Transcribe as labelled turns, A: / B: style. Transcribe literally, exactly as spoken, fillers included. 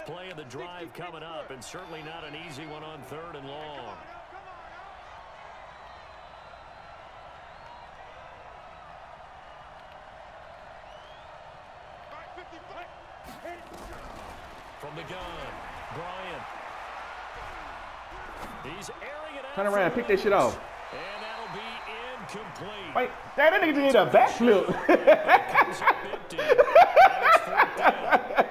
A: play of the drive coming up, and certainly not an easy one on third and long. From the gun, Bryant. He's airing it out.
B: Turn around, pick that shit off.
A: And that'll be incomplete.
B: Wait, that nigga did a backflip.